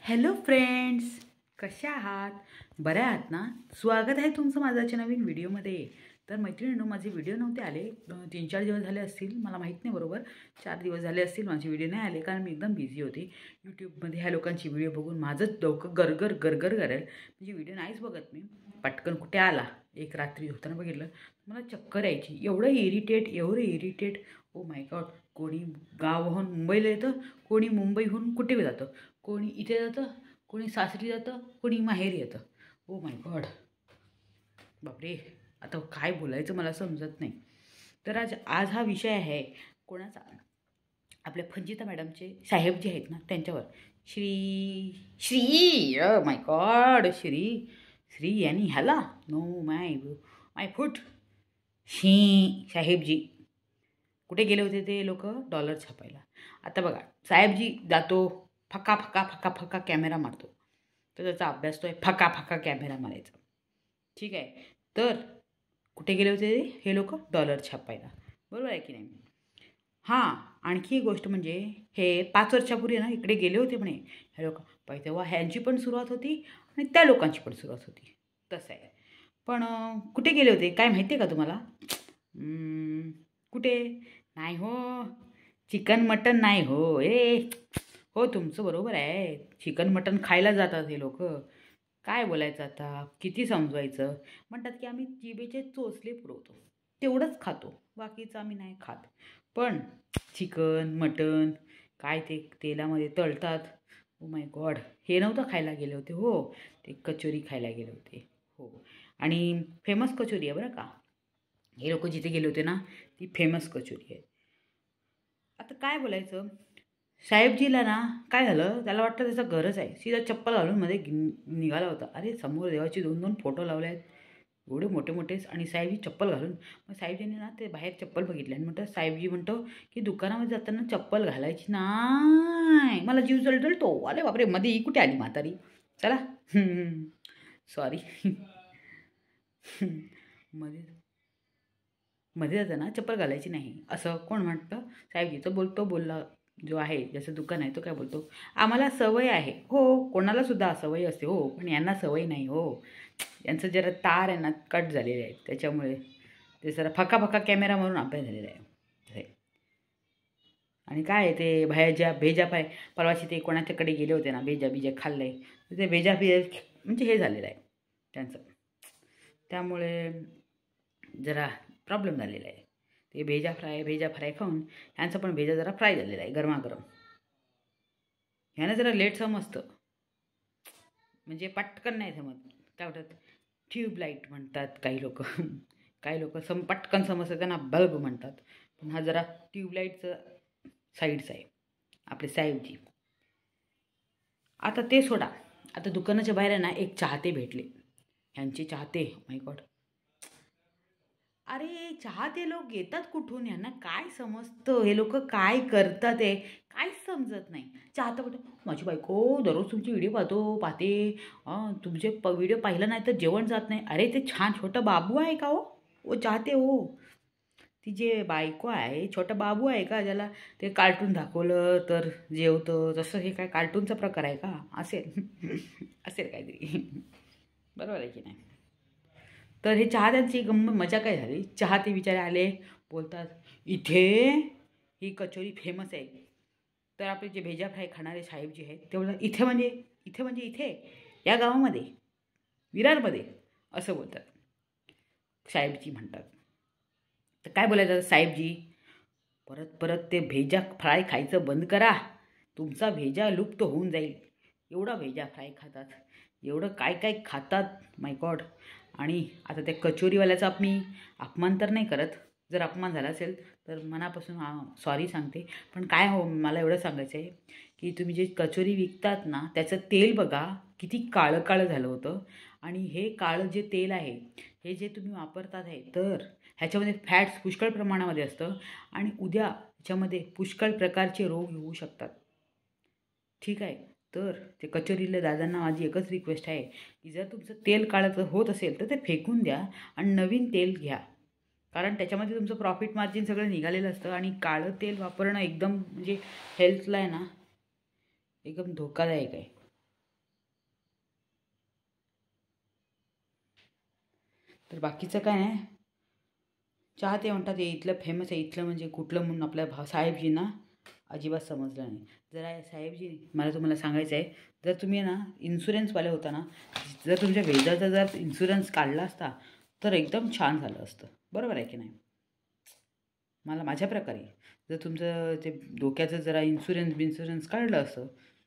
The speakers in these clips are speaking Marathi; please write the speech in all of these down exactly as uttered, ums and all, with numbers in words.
हॅलो फ्रेंड्स, कशा आहात? बऱ्या आहात ना? स्वागत आहे तुमचं माझ्याच्या नवीन व्हिडिओमध्ये. तर मैत्रिणींनो, माझे व्हिडिओ नव्हते आले, तीन चार दिवस झाले असतील, मला माहीत नाही बरोबर. चार दिवस झाले असतील माझे व्हिडिओ नाही आले, कारण मी एकदम बिझी होते. यूट्यूबमध्ये ह्या लोकांची व्हिडिओ बघून माझंच डोकं गरगर गरगर करेल. म्हणजे व्हिडिओ नाहीच बघत मी. पटकन कुठे आला, एक रात्री होताना बघितलं, मला चक्कर यायची. एवढं इरिटेट एवढं इरिटेट ओ माय गॉड. कोणी गावाहून मुंबईला येतं, कोणी मुंबईहून कुठे जातं, कोणी इथे जातं, कोणी सासरी जातं, कोणी माहेरी येतं. ओ माय गॉड, बापरे. आता काय बोलायचं मला समजत नाही. तर आज आज हा विषय आहे कोणाचा? आपल्या फंजिता मॅडमचे साहेब जे आहेत ना त्यांच्यावर. श्री श्री माय गॉड श्री श्री यांनी ह्याला नो माय माय फुट शी साहेबजी कुठे गेले होते ते लोक? डॉलर छापायला. आता बघा, साहेबजी जातो, फका फका फका फका कॅमेरा मारतो. तर त्याचा अभ्यास तो आहे फका फका कॅमेरा मारायचा. ठीक आहे. तर कुठे गेले होते हे लोक? डॉलर छापायला. बरोबर आहे की नाही? हां, आणखी एक गोष्ट म्हणजे हे पाच वर्षापूर्वी ना इकडे गेले होते म्हणे हे लोक. पाहिजे तेव्हा ह्यांची पण सुरुवात होती आणि त्या लोकांची पण सुरुवात होती. तसं आहे. पण कुठे गेले होते काय माहिती आहे का तुम्हाला? कुठे? नाही हो, चिकन मटन नाही हो. ए हो, तुमचं बरोबर आहे. चिकन मटन खायला जातात हे लोक. काय बोलायचं आता, किती समजवायचं? म्हणतात की आम्ही जिभेचे चोचले पुरवतो, तेवढंच खातो, बाकीचं आम्ही नाही खात. पण चिकन मटन काय ते तेलामध्ये तळतात. ओ माय गॉड, हे नव्हतं खायला गेले होते हो, ते कचोरी खायला गेले होते हो. आणि फेमस कचोरी आहे बरं का. हे लोक जिथे गेले होते ना ती फेमस कचोरी आहे. आता काय बोलायचं, साहेबजीला ना काय झालं, त्याला वाटतं त्याचं गरज आहे, सीधा चप्पल घालून मध्ये निघाला होता. अरे समोर देवाचे दोन दोन फोटो लावले आहेत एवढे मोठे मोठेच, आणि साहेबजी चप्पल घालून. मग साहेबजीने ना ते बाहेर चप्पल बघितले आणि म्हणतात, साहेबजी म्हणतो की दुकानामध्ये जाताना चप्पल घालायची नाही, मला जीव जळजळतो. अरे बापरे, मध्ये ही कुठे आली म्हातारी. चला सॉरी मध्ये मध्ये जाताना चप्पल घालायची नाही असं कोण म्हणतं? साहेबजी. तो बोलतो बोलला जो आहे, ज्याचं दुकान आहे तो काय बोलतो, आम्हाला सवय आहे हो. कोणाला सुद्धा सवय असते हो, पण यांना सवय नाही हो. यांचं जरा तार आहे ना कट झालेले आहेत, त्याच्यामुळे ते जरा फका फका कॅमेरा मारून अभ्यास झालेला आहे. आणि काय आहे ते भाज्या भेजा पाय परवाशी ते कोणाच्याकडे गेले होते ना, भेजा बिजा खाल्लं आहे, तर ते भेजा बिजा म्हणजे हे झालेलं आहे त्यांचं. त्यामुळे जरा प्रॉब्लेम झालेला आहे. ते भेजा फ्राय भेजा फ्राय खाऊन ह्यांचं पण भेजा जरा फ्राय झालेला आहे गरमागरम. ह्यानं जरा लेट समजतं, म्हणजे पटकन नाही समज. काय म्हणतात, ट्यूबलाईट म्हणतात काही लोक काही लोक सम पटकन समजतं त्यांना बल्ब म्हणतात. पण हा जरा ट्यूबलाईटचं साईडचं आहे आपले साहेबजी. आता ते सोडा, आता दुकानाच्या बाहेर ना एक चाहते भेटले. ह्यांचे चाहते, माय गॉड. अरे चाहते लोक येतात कुठून, यांना काय समजतं, हे लोक काय करतात आहे काहीच समजत नाही. चाहता कुठे, माझी बायको दररोज तुमची व्हिडिओ पाहतो पाहते तुमचे प व्हिडिओ पाहिलं नाही तर जेवण जात नाही. अरे ते छान छोटं बाबू आहे का हो? ओ चाहते हो, ती जे बायको आहे छोटा बाबू आहे का, ज्याला ते कार्टून दाखवलं तर जेवतं, जसं हे काय कार्टूनचा प्रकार आहे का? असेल असेल काहीतरी. बरोबर आहे की नाही? तर हे चहा त्यांची गंम मजा काय झाली, चहा ते विचारे आले, बोलतात इथे ही कचोरी फेमस आहे. तर आपले जे भेजा फ्राय खाणारे साहेब जे आहेत ते बोलतात इथे म्हणजे इथे म्हणजे इथे या गावामध्ये विरारमध्ये असं बोलतात साहेबजी म्हणतात. तर काय बोलायचं साहेबजी, परत परत ते भेजा फ्राय खायचं बंद करा, तुमचा भेजा लुप्त होऊन जाईल. एवढा भेजा फ्राय खातात, एवढं काय काय खातात, माय गॉड. आणि आता त्या कचोरीवाल्याचा मी अपमान तर नाही करत, जर अपमान झाला असेल तर मनापासून सॉरी सांगते. पण काय हो, मला एवढं सांगायचं आहे की तुम्ही जे कचोरी विकतात ना त्याचं तेल बघा किती काळं काळं झालं होतं. आणि हे काळं जे तेल आहे हे जे तुम्ही वापरतात आहे तर ह्याच्यामध्ये फॅट्स पुष्कळ प्रमाणामध्ये असतं आणि उद्या ह्याच्यामध्ये पुष्कळ प्रकारचे रोग येऊ शकतात. ठीक आहे. तर ते कचोरीला दादांना माझी एकच रिक्वेस्ट आहे की जर तुमचं तेल काळं होत असेल तर ते फेकून द्या आणि नवीन तेल घ्या, कारण त्याच्यामध्ये तुमचं प्रॉफिट मार्जिन सगळं निघालेलं असतं. आणि काळं तेल वापरणं एकदम म्हणजे हेल्थला आहे ना एकदम धोकादायक आहे. तर बाकीचं काय नाही. चहा ते म्हणतात हे इथलं फेमस आहे, इथलं म्हणजे कुठलं म्हणून आपल्या भा साहेबजींना अजिबात समजलं नाही. जरा साहेबजी मला तुम्हाला सांगायचं आहे, जर तुम्ही ना इन्शुरन्सवाले होता ना, जर तुमच्या वेदाचा जर इन्शुरन्स काढला असता तर एकदम छान झालं असतं. बरोबर आहे की नाही? मला माझ्या प्रकारे जर तुमचं ते डोक्याचं जरा इन्शुरन्स बिन्शुरन्स काढलं असतं.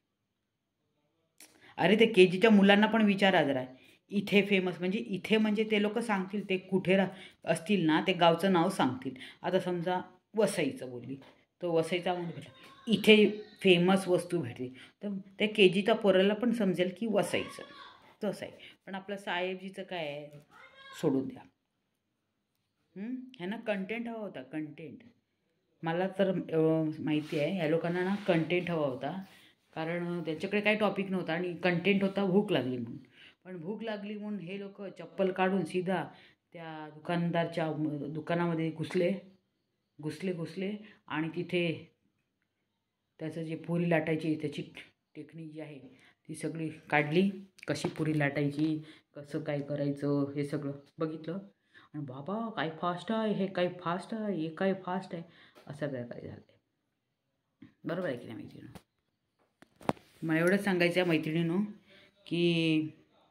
अरे ते के जीच्या मुलांना पण विचारा जरा, इथे फेमस म्हणजे इथे म्हणजे ते लोक सांगतील ते कुठे रा असतील ना, ते गावचं नाव सांगतील. आता समजा वसईचं बोलली तर वसईचा भेटला, इथे फेमस वस्तू भेटली तर त्या के जीच्या पोराला पण समजेल की वसईचं. तसं आहे. पण आपलं साहेबजीचं काय आहे, सोडून द्या. ह्यांना कंटेंट हवा होता, कंटेंट. मला तर माहिती आहे ह्या लोकांना ना कंटेंट हवा होता, कारण त्यांच्याकडे काही टॉपिक नव्हता आणि कंटेंट होता भूक लागली म्हणून. पण भूक लागली म्हणून हे लोक चप्पल काढून सीधा त्या दुकानदारच्या दुकानामध्ये घुसले घुसले घुसले आणि तिथे त्याचं जे पुरी लाटायची त्याची टेक्निक जी आहे ती सगळी काढली. कशी पुरी लाटायची, कसं काय करायचं हे सगळं बघितलं. आणि बाबा काय फास्ट आहे, हे काय फास्ट आहे, हे काय फास्ट आहे, असं काय काय झालं आहे. बरोबर आहे की नाही मैत्रिणी? मला एवढंच सांगायचं आहे मैत्रिणीनं की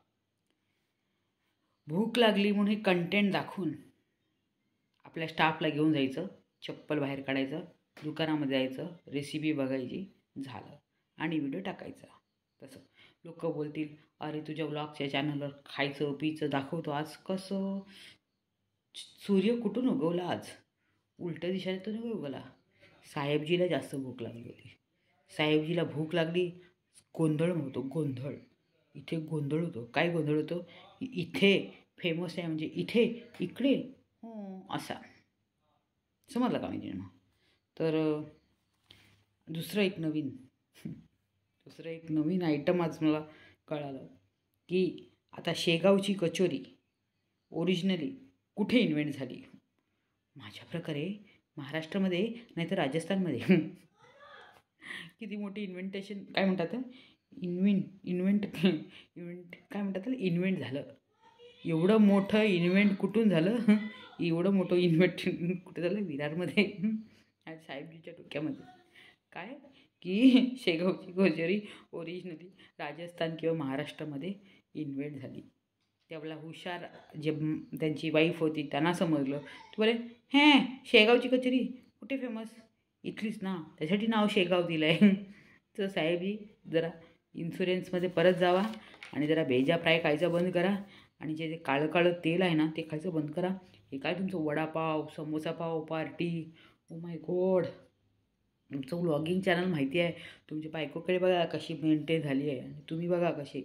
भूक लागली म्हणून हे कंटेंट दाखवून आपल्या स्टाफला घेऊन जायचं, चप्पल बाहेर काढायचं, दुकानामध्ये जायचं, रेसिपी बघायची, झालं आणि व्हिडिओ टाकायचा. तसं लोक बोलतील अरे तुझ्या व्लॉगच्या चॅनलवर खायचं पिचं दाखवतो, आज कसं सूर्य कुठून उगवला, आज उलट्या दिशेतून उगवला. साहेबजीला जास्त भूक लागली होती. साहेबजीला भूक लागली, गोंधळ होतो गोंधळ. इथे गोंधळ होतो. काय गोंधळ होतो? इथे फेमस आहे म्हणजे इथे इकडे हो असा. समजलं का माहिती ना? तर दुसरं एक नवीन दुसरं एक नवीन आयटम आज मला कळालं की आता शेगावची कचोरी ओरिजिनली कुठे इन्व्हेंट झाली. माझ्या प्रकारे महाराष्ट्रामध्ये नाही तर राजस्थानमध्ये. किती मोठी इन्व्हेंटेशन काय म्हणतात, इन्व्हेंट इन्व्हेंट इन्व्हेंट काय म्हणतात त्याला, इन्व्हेंट झालं. एवढं मोठं इन्व्हेंट कुठून झालं? एवढं मोठं इन्व्हेंट कुठं झालं? विरारमध्ये. आज साहेबजीच्या डोक्यामध्ये काय की शेगावची कचोरी ओरिजिनली राजस्थान किंवा महाराष्ट्रामध्ये इन्व्हेंट झाली. त्यावेळेला हुशार जे त्यांची वाईफ होती त्यांना समजलं. तू बोले हे शेगावची कचोरी कुठे फेमस, इथलीच ना, त्यासाठी नाव शेगाव दिलं आहे. तर साहेबजी जरा इन्शुरन्समध्ये परत जावा आणि जरा भेजा फ्राय खायचं बंद करा आणि जे जे काळं काळं तेल आहे ना ते खायचं बंद करा. हे काय तुमचं vada pav samosa pav party, oh my God. तुमचं व्लॉगिंग चॅनल माहिती आहे, तुमच्या बायकोकडे बघा कशी मेंटेन झाली आहे आणि तुम्ही बघा कसे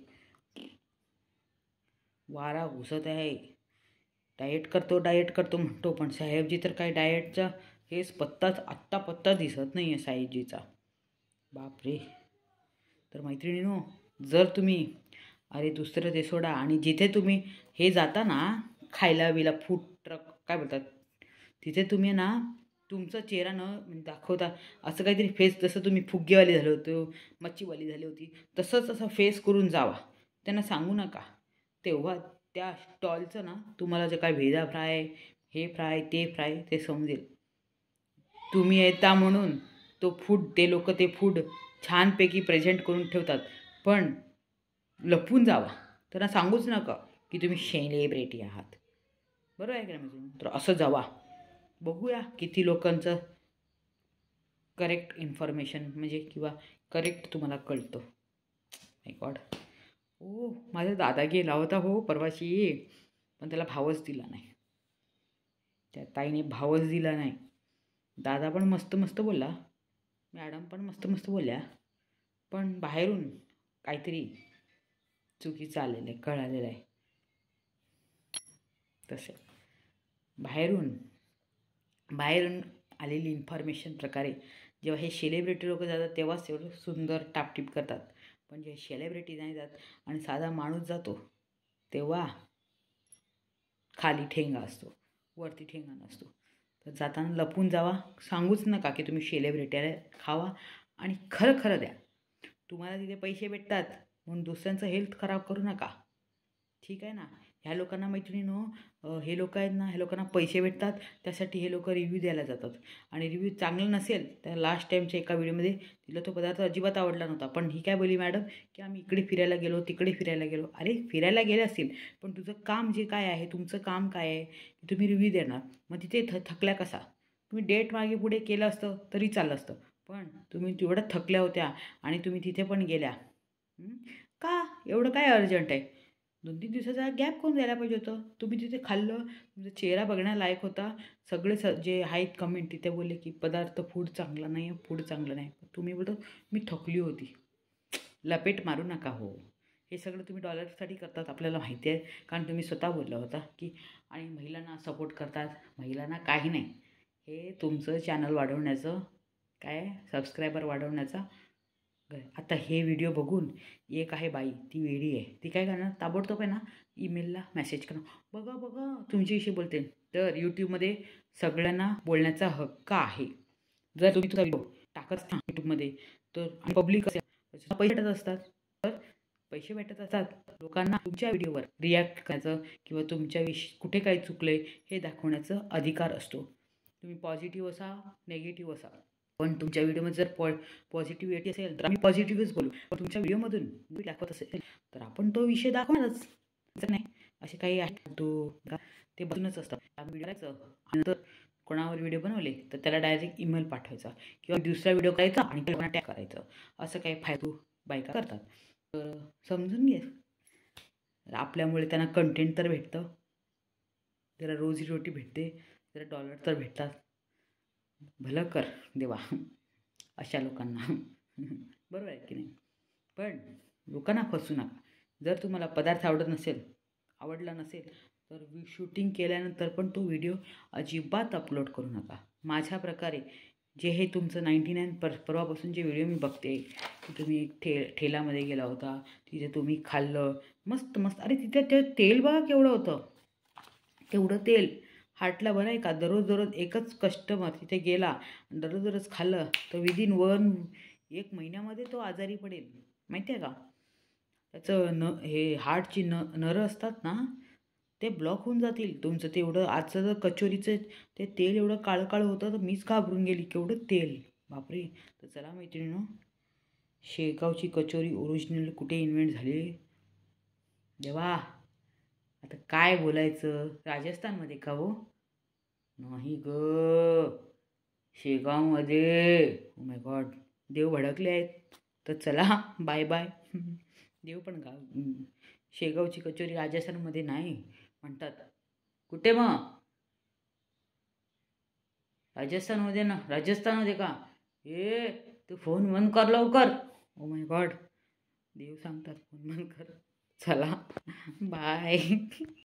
वारा घुसत आहे. डाएट करतो डाएट करतो म्हणतो, पण साहेबजी तर काय डाएटचा हेच पत्ताच आत्ता पत्ता दिसत नाही आहे साहेबजीचा. बापरे. तर मैत्रिणीनो, जर तुम्ही अरे दुसरं ते सोडा आणि जिथे तुम्ही हे जाता ना खायला बिला फूड ट्रक काय बोलतात तिथे तुम्ही ना तुमचा चेहरा न दाखवता असं काहीतरी फेस, जसं तुम्ही फुग्गेवाली झाले होते, मच्छीवाली झाली होती, तसंच असं फेस करून जावा. त्यांना सांगू नका. तेव्हा त्या स्टॉलचं ना तुम्हाला जे काय भेजा फ्राय हे फ्राय ते फ्राय ते समजेल. तुम्ही येता म्हणून तो फूड ते लोक ते फूड छानपैकी प्रेझेंट करून ठेवतात, पण लपून जावा. त्यांना सांगूच नका की तुम्ही सेलिब्रिटी आहात. बरोबर आहे का नाही? तर असं जावा. बघूया किती लोकांचं करेक्ट इन्फॉर्मेशन म्हणजे किंवा करेक्ट तुम्हाला कळतं. माय गॉड. ओ माझा दादा गेला होता हो परवाशी, पण त्याला भावच दिला नाही. त्या ताईने भावच दिला नाही. दादा पण मस्त मस्त बोलला, मॅडम पण मस्त मस्त बोलल्या, पण बाहेरून काहीतरी चुकीचं आलेलं आहे, कळालेलं आहे. तसे बाहेरून बाहेरून आलेली इन्फॉर्मेशन प्रकारे जेव्हा हे सेलिब्रिटी लोक जातात तेव्हाच एवढं सुंदर टापटीप करतात, पण जे सेलिब्रिटी नाही जात आणि साधा माणूस जातो तेव्हा खाली ठेंगा असतो, वरती ठेंगा नसतो. तर जाताना लपून जावा. सांगूच नका की तुम्ही सेलिब्रिटी आहे. खावा आणि खरं खरं द्या. तुम्हाला तिथे पैसे भेटतात म्हणून दुसऱ्यांचं हेल्थ खराब करू नका. ठीक आहे ना? ह्या लोकांना मैत्रिणीनो, हे लोक आहेत ना, ह्या लोकांना पैसे भेटतात, त्यासाठी हे लोक रिव्ह्यू द्यायला जातात. आणि रिव्ह्यू चांगलं नसेल तर लास्ट टाईमच्या एका व्हिडिओमध्ये तिला तो पदार्थ अजिबात आवडला नव्हता, पण ही काय बोलली मॅडम की आम्ही इकडे फिरायला गेलो, तिकडे फिरायला गेलो. अरे फिरायला गेले असतील, पण तुझं काम जे काय आहे, तुमचं काम काय आहे, तुम्ही रिव्ह्यू देणार. मग तिथे थ थकल्या कसा? तुम्ही डेट मागे पुढे केलं असतं तरी चाललं असतं, पण तुम्ही तेवढ्या थकल्या होत्या आणि तुम्ही तिथे पण गेल्या. का एवढं काय अर्जंट आहे? दोन तीन दिवसाचा गॅप कोण द्यायला पाहिजे होतं. तुम्ही तिथे खाल्लं, तुमचा चेहरा बघण्यालायक होता. सगळे स जे आहेत कमेंट तिथे बोलले की पदार्थ फूड चांगला नाही आहे, फूड चांगलं नाही. तुम्ही बोलतो मी थकली होती. लपेट मारू नका हो. हे सगळं तुम्ही डॉलरसाठी करतात आपल्याला माहिती आहे, कारण तुम्ही स्वतः बोलला होता की आणि महिलांना सपोर्ट करतात. महिलांना काही नाही, हे तुमचं चॅनल वाढवण्याचं, काय सबस्क्रायबर वाढवण्याचा. आता हे व्हिडिओ बघून एक आहे बाई, ती वेडी आहे, ती काय करणार, ताबडतोब आहे ना ईमेलला मेसेज करणार, बघा बघा तुमच्याविषयी बोलते. तर यूट्यूबमध्ये सगळ्यांना बोलण्याचा हक्क आहे. जर तुम्ही तुमचा व्हिडिओ टाकत असता यूट्यूबमध्ये तर पब्लिक असेल, पैसे भेटत असतात. तर पैसे भेटत असतात लोकांना तुमच्या व्हिडिओवर रिॲक्ट करायचं किंवा तुमच्याविषयी कुठे काय चुकलं आहे हे दाखवण्याचा अधिकार असतो. तुम्ही पॉझिटिव्ह असा, निगेटिव्ह असा, पण तुमच्या व्हिडिओमध्ये जर पॉ पॉझिटिव्हिटी असेल तर आम्ही पॉझिटिव्हच बोलू. पण तुमच्या व्हिडिओमधून तुम्ही दाखवत असेल तर आपण तो विषय दाखवणारच. असं नाही असे काही आहे तो ते बसूनच असतं. व्हिडिओ करायचं आणि नंतर कोणावर व्हिडिओ बनवले तर त्याला डायरेक्ट ईमेल पाठवायचा किंवा दुसरा व्हिडिओ करायचा आणि त्याला टॅग करायचं. असं काही फायदो बायका करतात. तर समजून घे, आपल्यामुळे त्यांना कंटेंट तर भेटतं, जरा रोजीरोटी भेटते, जरा डॉलर तर भेटतात. भलं कर देवा अशा लोकांना. बरोबर आहे की नाही? पण लोकांना फसू नका. जर तुम्हाला पदार्थ आवडत नसेल आवडला नसेल तर शूटिंग केल्यानंतर पण तो व्हिडिओ अजिबात अपलोड करू नका. माझ्या प्रकारे जे हे तुमचं नाईंटी नाईन पर परवापासून जे व्हिडिओ मी बघते की तुम्ही ठे ठेलामध्ये गेला होता, तिथे तुम्ही खाल्लं मस्त मस्त. अरे तिथे ते तेल बघा केवढं होतं, तेवढं तेल हार्टला बरं आहे का? दररोज दररोज एकच कस्टमर तिथे गेला दररोज दररोज खाल्लं तर विदिन वन एक महिन्यामध्ये तो आजारी पडेल, माहिती आहे का? त्याचं न हे हार्टची न नरं असतात ना ते ब्लॉक होऊन जातील. तुमचं ते एवढं आजचं जर कचोरीचं ते तेल एवढं काळं काळं होतं तर मीच घाबरून गेली, केवढं तेल, बापरे. तर चला मैत्रिणीनो, शेगावची कचोरी ओरिजिनल कुठे इन्व्हेंट झाली देवा? आता काय बोलायचं, राजस्थानमध्ये का हो? नाही ग, शेगावमध्ये. ओ माय गॉड, देव भडकले आहेत. तर चला बाय बाय. देव पण का, शेगावची कचोरी राजस्थानमध्ये नाही म्हणतात. कुठे मग? राजस्थानमध्ये ना, राजस्थानमध्ये का? ए तू फोन बंद कर लवकर. ओ माय गॉड, देव सांगतात फोन बंद कर. चला बाय.